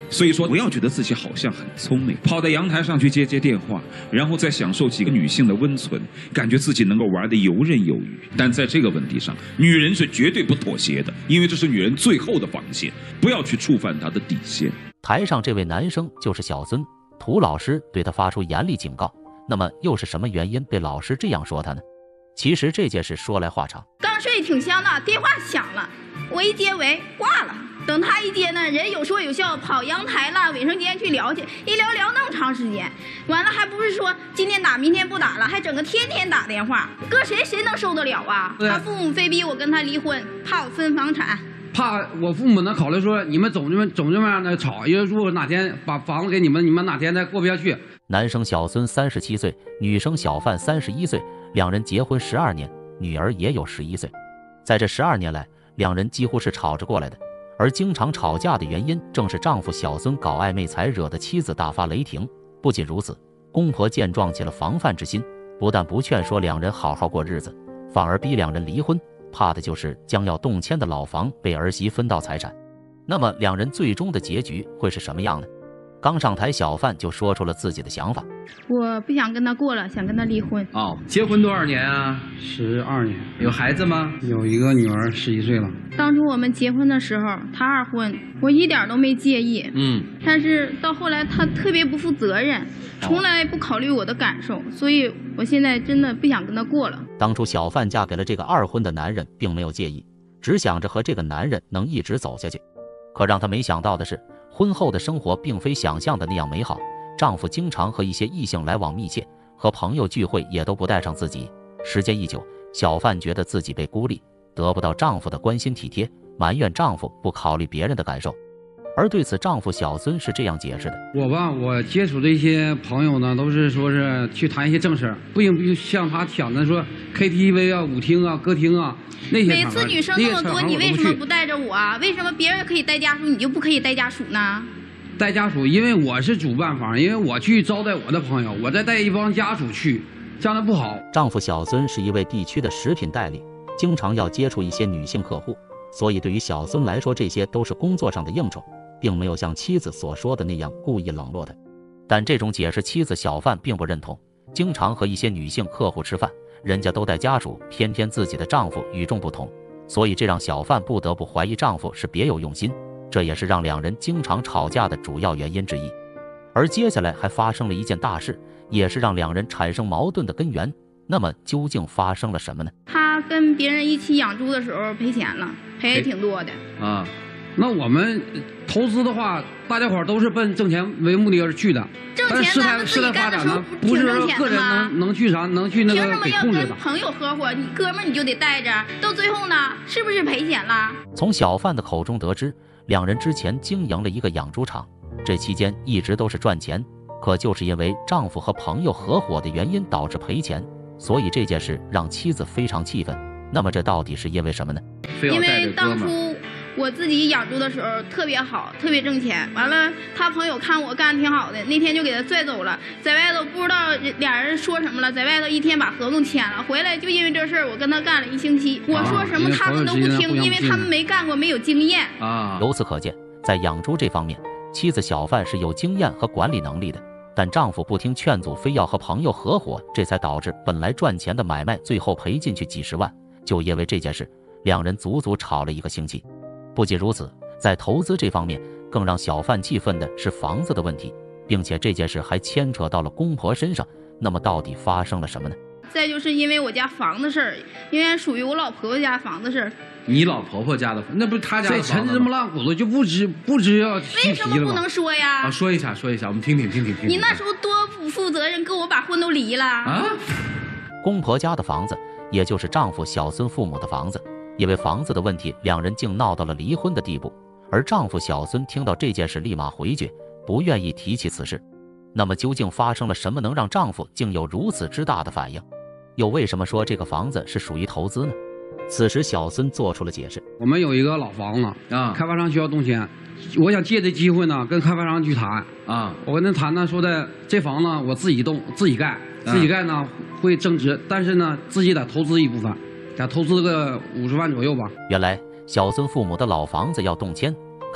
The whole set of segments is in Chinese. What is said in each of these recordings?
所以说，不要觉得自己好像很聪明，跑到阳台上去接电话，然后再享受几个女性的温存，感觉自己能够玩得游刃有余。但在这个问题上，女人是绝对不妥协的，因为这是女人最后的防线，不要去触犯她的底线。 台上这位男生就是小孙，涂老师对他发出严厉警告。那么又是什么原因被老师这样说他呢？其实这件事说来话长。 刚睡挺香的，电话响了，我一接喂，挂了。等他一接呢，人有说有笑，跑阳台了，卫生间去聊去，一聊那么长时间，完了还不是说今天打明天不打了，还整个天天打电话，搁谁能受得了啊？他父母非逼我跟他离婚，怕我分房产。 怕我父母能考虑说你们总这么样的吵，因为如果哪天把房子给你们，你们哪天再过不下去。 男生小孙37岁，女生小范31岁，两人结婚12年，女儿也有11岁。在这12年来，两人几乎是吵着过来的，而经常吵架的原因正是丈夫小孙搞暧昧才惹得妻子大发雷霆。不仅如此，公婆见状起了防范之心，不但不劝说两人好好过日子，反而逼两人离婚，怕的就是将要动迁的老房被儿媳分到财产。那么两人最终的结局会是什么样呢？刚上台，小范就说出了自己的想法： 我不想跟他过了，想跟他离婚。 哦，结婚多少年啊 ？12年。 有孩子吗？ 有一个女儿，11岁了。 当初我们结婚的时候，他二婚，我一点都没介意。但是到后来他特别不负责任，从来不考虑我的感受，所以我现在真的不想跟他过了。 当初小范嫁给了这个二婚的男人，并没有介意，只想着和这个男人能一直走下去。可让她没想到的是，婚后的生活并非想象的那样美好，丈夫经常和一些异性来往密切，和朋友聚会也都不带上自己。时间一久，小范觉得自己被孤立，得不到丈夫的关心体贴，埋怨丈夫不考虑别人的感受。而对此，丈夫小孙是这样解释的： 我接触的一些朋友呢，都是说是去谈一些正事，不像他想的说 KTV 啊、舞厅啊、歌厅啊那些。 每次女生那么多，你为什么不带着我啊？为什么别人可以带家属，你就不可以带家属呢？ 带家属，因为我是主办方，因为我去招待我的朋友，我再带一帮家属去，这样的不好。 丈夫小孙是一位地区的食品代理，经常要接触一些女性客户，所以对于小孙来说，这些都是工作上的应酬，并没有像妻子所说的那样故意冷落他。但这种解释妻子小范并不认同，经常和一些女性客户吃饭，人家都带家属，偏偏自己的丈夫与众不同，所以这让小范不得不怀疑丈夫是别有用心，这也是让两人经常吵架的主要原因之一。而接下来还发生了一件大事，也是让两人产生矛盾的根源。那么究竟发生了什么呢？ 他跟别人一起养猪的时候赔钱了，赔也挺多的啊。那我们投资的话，大家伙都是奔挣钱为目的而去的。 挣钱咱们自己干的时候不是说个人能去啥，能去那个给控制的。凭什么要跟朋友合伙？你哥们儿你就得带着，到最后呢，是不是赔钱了？ 从小范的口中得知，两人之前经营了一个养猪场，这期间一直都是赚钱，可就是因为丈夫和朋友合伙的原因导致赔钱，所以这件事让妻子非常气愤。那么这到底是因为什么呢？ 因为当初我自己养猪的时候特别好，特别挣钱。完了，他朋友看我干得挺好的，那天就给他拽走了，在外头不知道俩人说什么了，在外头一天把合同签了，回来就因为这事儿我跟他干了1星期。我说什么他们都不听，因为他们没干过，没有经验啊。由此可见，在养猪这方面，妻子小范是有经验和管理能力的，但丈夫不听劝阻，非要和朋友合伙，这才导致本来赚钱的买卖最后赔进去几十万。就因为这件事，两人足足吵了1个星期。不仅如此，在投资这方面，更让小范气愤的是房子的问题，并且这件事还牵扯到了公婆身上。那么到底发生了什么呢？ 再就是因为我家房子事儿，因为属于我老婆婆家房子事儿。 你老婆婆家的，那不是她家的房子吗？ 陈这么烂骨头就不知要为什么不能说呀？ 啊，说一下，我们听听。 你那时候多不负责任，跟我把婚都离了啊！ 公婆家的房子，也就是丈夫小孙父母的房子。因为房子的问题，两人竟闹到了离婚的地步。而丈夫小孙听到这件事，立马回绝，不愿意提起此事。那么究竟发生了什么，能让丈夫竟有如此之大的反应？又为什么说这个房子是属于投资呢？此时小孙做出了解释： 我们有一个老房子啊，开发商需要动迁，我想借这机会呢，跟开发商去谈啊。我跟他谈呢，说的这房呢我自己动自己盖，呢会增值，但是呢自己得投资一部分。投资个50万左右吧。 原来小孙父母的老房子要动迁，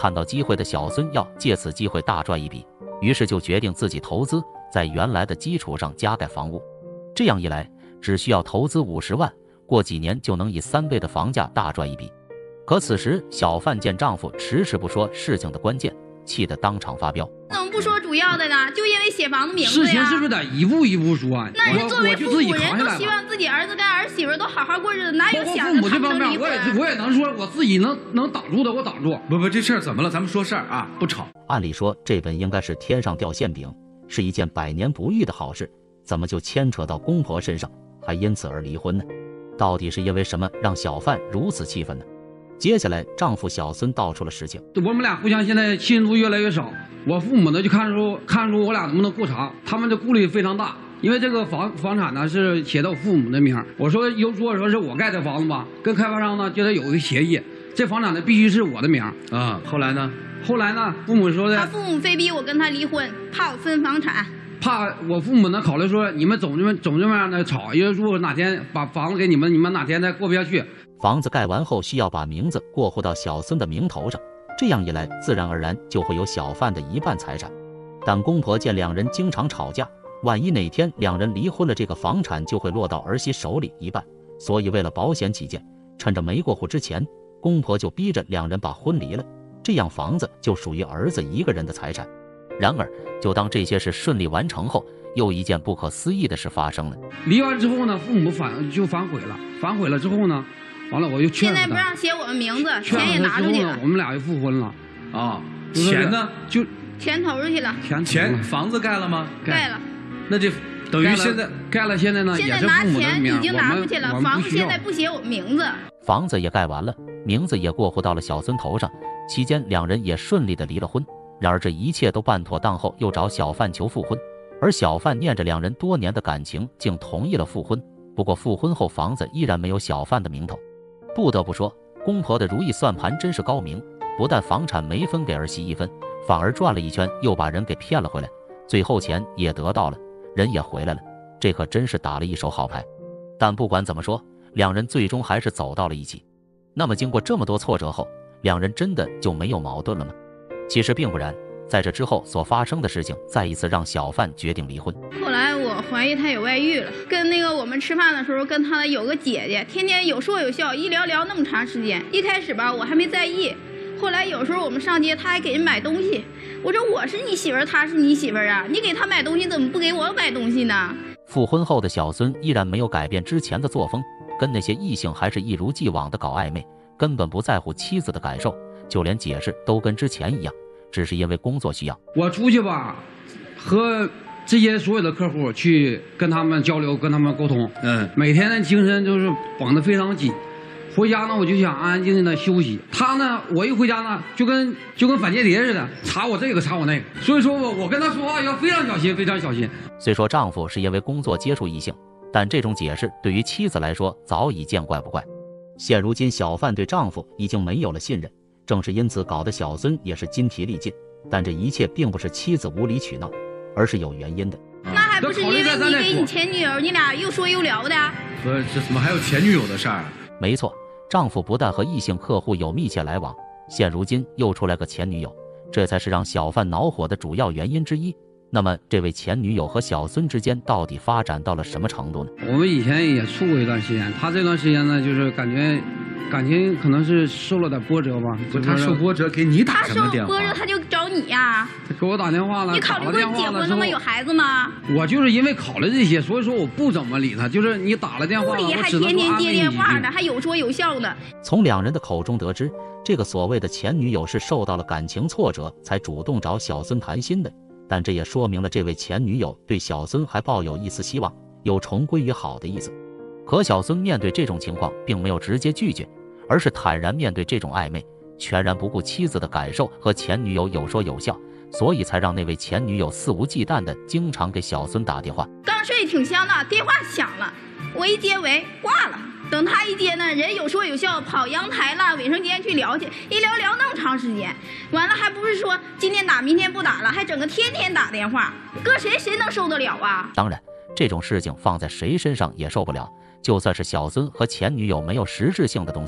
看到机会的小孙要借此机会大赚一笔，于是就决定自己投资，在原来的基础上加盖房屋。这样一来，只需要投资50万，过几年就能以3倍的房价大赚一笔。可此时小范见丈夫迟迟不说事情的关键，气得当场发飙。 怎么不说主要的呢？就因为写房子名字呀。 事情是不是得一步一步说啊？ 那人作为父母，人都希望望自己儿子跟儿媳妇都好好过日子，哪有想着父母这方面，我也能说我自己能挡住的，我挡住。 不，这事儿怎么了？咱们说事儿啊，不吵。 按理说这本应该是天上掉馅饼，是一件百年不遇的好事，怎么就牵扯到公婆身上，还因此而离婚呢？到底是因为什么让小范如此气愤呢？接下来，丈夫小孙道出了实情。 我们俩互相现在信任度越来越少，我父母呢就看出我俩能不能过长，他们的顾虑非常大。因为这个房产呢是写到我父母的名，我说如果说是我盖的房子吧，跟开发商呢就得有一个协议，这房产呢必须是我的名啊。后来呢， 父母说的， 他父母非逼我跟他离婚，怕我分房产。 怕我父母呢考虑说你们总这么样的吵，因为如果哪天把房子给你们哪天再过不下去。 房子盖完后需要把名字过户到小孙的名头上，这样一来自然而然就会有小范的一半财产。但公婆见两人经常吵架，万一哪天两人离婚了，这个房产就会落到儿媳手里一半，所以为了保险起见，趁着没过户之前，公婆就逼着两人把婚离了，这样房子就属于儿子一个人的财产。然而就当这些事顺利完成后，又一件不可思议的事发生了。 离完之后呢，父母反悔了之后呢，完了我就劝他， 现在不让写我们名字，钱也拿出去了， 我们俩就复婚了。 啊，钱呢？ 就钱投出去了。 钱房子盖了吗？ 盖了。 那这等于现在盖了，现在呢也是父母的名，已经拿出去了。房子现在不写我们名字， 房子也盖完了，名字也过户到了小孙头上。期间两人也顺利的离了婚。然而这一切都办妥当后，又找小范求复婚，而小范念着两人多年的感情，竟同意了复婚。不过复婚后房子依然没有小范的名头。不得不说，公婆的如意算盘真是高明，不但房产没分给儿媳一分，反而转了一圈又把人给骗了回来，最后钱也得到了，人也回来了，这可真是打了一手好牌。但不管怎么说，两人最终还是走到了一起。那么经过这么多挫折后，两人真的就没有矛盾了吗？其实并不然，在这之后所发生的事情再一次让小范决定离婚。 后来我怀疑他有外遇了，跟我们吃饭的时候，跟他有个姐姐，天天有说有笑，一聊那么长时间。一开始吧，我还没在意，后来有时候我们上街，他还给人买东西。我说我是你媳妇儿，他是你媳妇儿啊，你给他买东西怎么不给我买东西呢？ 复婚后的小孙依然没有改变之前的作风，跟那些异性还是一如既往的搞暧昧，根本不在乎妻子的感受，就连解释都跟之前一样，只是因为工作需要。 我出去吧，和这些所有的客户去跟他们交流，跟他们沟通，每天的精神就是绑得非常紧。回家呢，我就想安安静静的休息。他呢，我一回家呢，就跟反间谍似的，查我这个查我那个。所以说我跟他说话要非常小心，非常小心。 虽说丈夫是因为工作接触异性，但这种解释对于妻子来说早已见怪不怪。现如今小范对丈夫已经没有了信任，正是因此搞得小孙也是筋疲力尽。但这一切并不是妻子无理取闹，而是有原因的。 那还不是因为你给你前女友，你俩又说又聊的？ 不是，这怎么还有前女友的事儿？ 没错，丈夫不但和异性客户有密切来往，现如今又出来个前女友，这才是让小范恼火的主要原因之一。那么这位前女友和小孙之间到底发展到了什么程度呢？ 我们以前也处过一段时间，他这段时间呢，就是感觉感情可能是受了点波折吧。 他受波折给你打什么电话？ 他受波折他就找你呀。 他给我打电话了。 你考虑过结婚了吗？有孩子吗？ 我就是因为考虑这些，所以说我不怎么理他。就是你打了电话， 不理还天天接电话的，还有说有笑的。 从两人的口中得知，这个所谓的前女友是受到了感情挫折才主动找小孙谈心的。但这也说明了这位前女友对小孙还抱有一丝希望，有重归于好的意思。可小孙面对这种情况并没有直接拒绝，而是坦然面对这种暧昧，全然不顾妻子的感受和前女友有说有笑，所以才让那位前女友肆无忌惮的经常给小孙打电话。 刚睡挺香的，电话响了，我一接喂挂了。等他一接呢，人有说有笑，跑阳台了，卫生间去聊去，一聊那么长时间，完了还不是说今天打明天不打了，还整个天天打电话，搁谁能受得了啊？ 当然，这种事情放在谁身上也受不了，就算是小孙和前女友没有实质性的东西，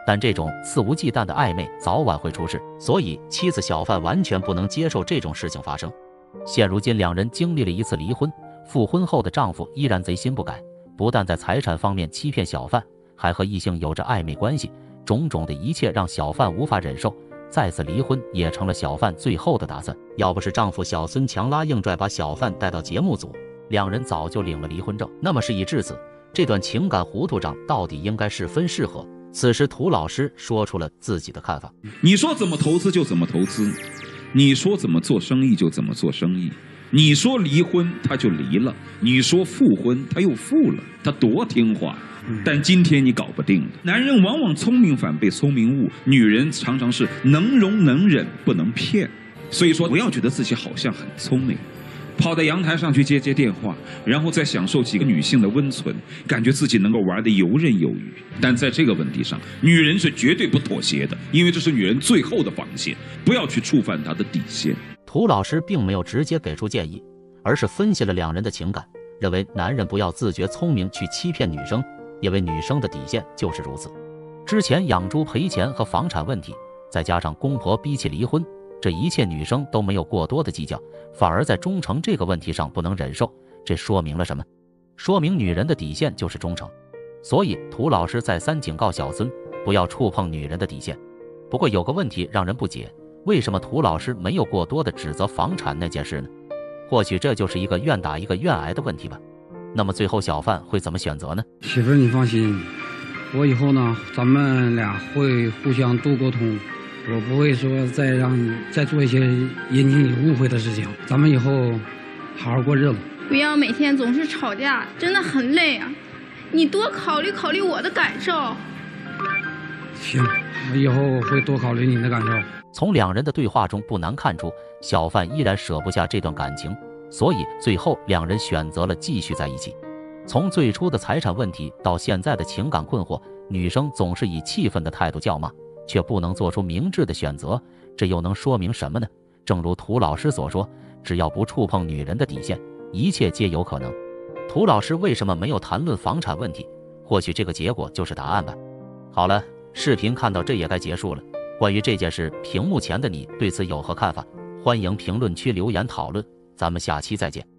但这种肆无忌惮的暧昧早晚会出事，所以妻子小范完全不能接受这种事情发生。现如今两人经历了一次离婚，复婚后的丈夫依然贼心不改，不但在财产方面欺骗小范，还和异性有着暧昧关系，种种的一切让小范无法忍受，再次离婚也成了小范最后的打算。要不是丈夫小孙强拉硬拽把小范带到节目组，两人早就领了离婚证。那么事已至此，这段情感糊涂账到底应该是分是合？此时涂老师说出了自己的看法。 你说怎么投资就怎么投资，你说怎么做生意就怎么做生意，你说离婚他就离了，你说复婚他又复了，他多听话。但今天你搞不定了。男人往往聪明反被聪明误，女人常常是能容能忍不能骗。所以说不要觉得自己好像很聪明，跑到阳台上去接电话，然后再享受几个女性的温存，感觉自己能够玩得游刃有余。但在这个问题上，女人是绝对不妥协的，因为这是女人最后的防线，不要去触犯她的底线。 涂老师并没有直接给出建议，而是分析了两人的情感，认为男人不要自觉聪明去欺骗女生，因为女生的底线就是如此。之前养猪赔钱和房产问题，再加上公婆逼起离婚，这一切女生都没有过多的计较，反而在忠诚这个问题上不能忍受。这说明了什么？说明女人的底线就是忠诚。所以涂老师再三警告小孙不要触碰女人的底线。不过有个问题让人不解，为什么涂老师没有过多的指责房产那件事呢？或许这就是一个愿打一个愿挨的问题吧。那么最后小范会怎么选择呢？ 媳妇儿你放心，我以后呢咱们俩会互相多沟通，我不会说再做一些引起你误会的事情，咱们以后好好过日子。 不要每天总是吵架，真的很累啊！你多考虑考虑我的感受。 行，我以后会多考虑你的感受。 从两人的对话中不难看出，小范依然舍不下这段感情，所以最后两人选择了继续在一起。从最初的财产问题到现在的情感困惑，女生总是以气愤的态度叫骂，却不能做出明智的选择，这又能说明什么呢？正如涂老师所说，只要不触碰女人的底线，一切皆有可能。涂老师为什么没有谈论房产问题？或许这个结果就是答案吧。好了，视频看到这也该结束了。关于这件事，屏幕前的你对此有何看法？欢迎评论区留言讨论，咱们下期再见。